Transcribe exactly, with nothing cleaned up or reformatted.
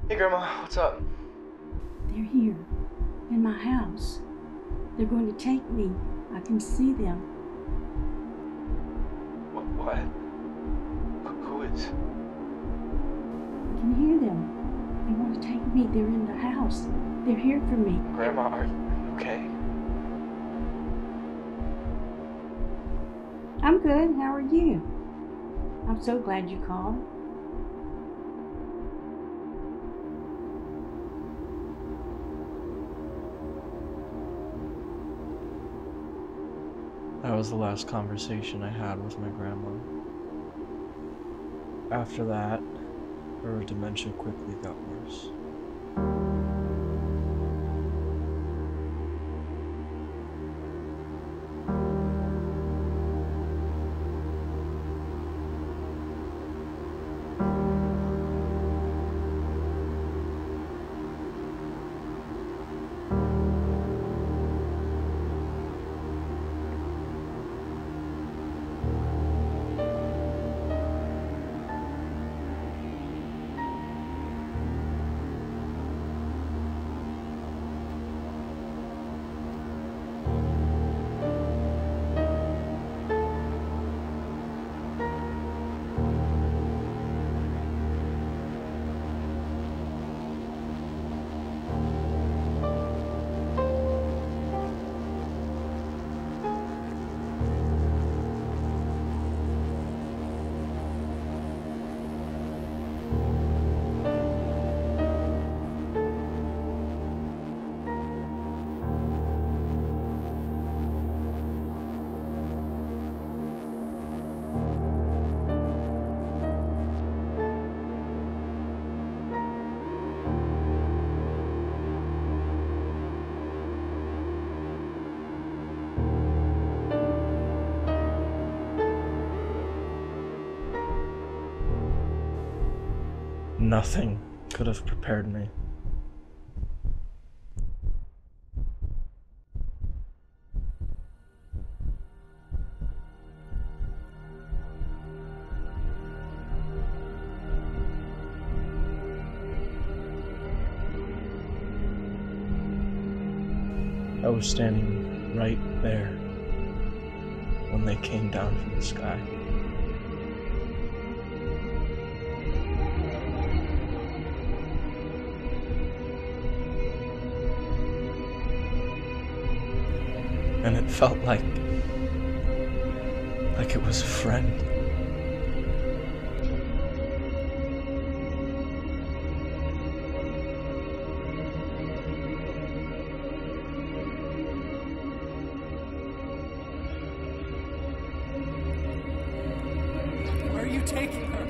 Hey, Grandma, what's up? They're here, in my house. They're going to take me. I can see them. What? What? Who is? I can hear them. They want to take me. They're in the house. They're here for me. Grandma, are you okay? I'm good. How are you? I'm so glad you called. That was the last conversation I had with my grandma. After that, her dementia quickly got worse. Nothing could have prepared me. I was standing right there when they came down from the sky. And it felt like, like it was a friend. Where are you taking her?